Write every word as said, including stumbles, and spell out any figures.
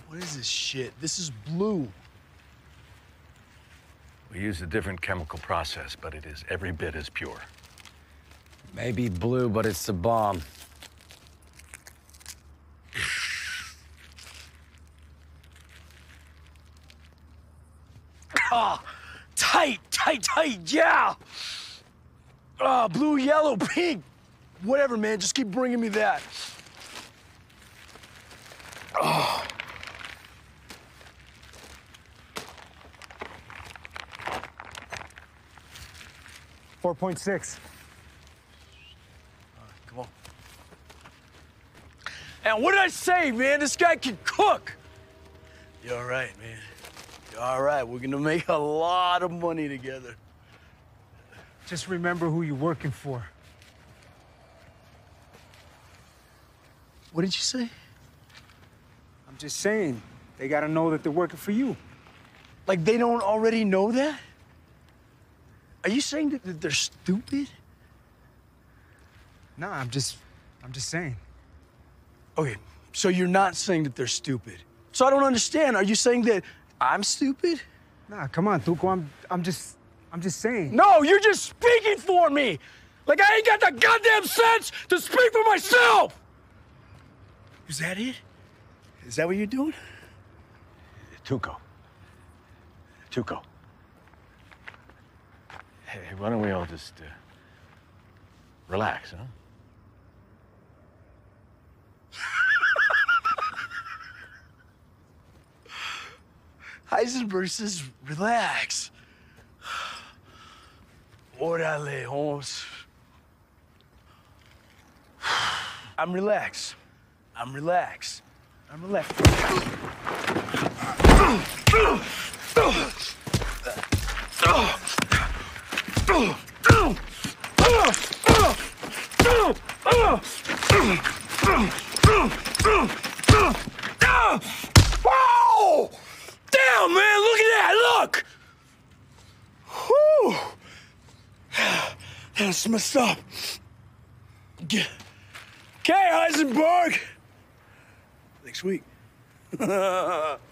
What is this shit? This is blue. We use a different chemical process, but it is every bit as pure. Maybe blue, but it's a bomb. Ah, tight, tight, tight, yeah. Ah, blue, yellow, pink. Whatever, man, just keep bringing me that. Oh. four point six. Come on. And what did I say, man? This guy can cook. You're all right, man. You're all right. We're gonna make a lot of money together. Just remember who you're working for. What did you say? I'm just saying, they gotta know that they're working for you. Like they don't already know that? Are you saying that, that they're stupid? Nah, I'm just, I'm just saying. Okay, so you're not saying that they're stupid. So I don't understand. Are you saying that I'm stupid? Nah, come on, Tuco, I'm, I'm just, I'm just saying. No, you're just speaking for me. Like I ain't got the goddamn sense to speak for myself. Is that it? Is that what you're doing? Tuco. Tuco. Hey, why don't we all just uh, relax, huh? Heisenberg says, relax. Órale, Holmes. I'm relaxed. I'm relaxed. I'm relaxed. Whoa! Damn, man, look at that, look! Whew! That's messed up. Okay, Heisenberg! Next week.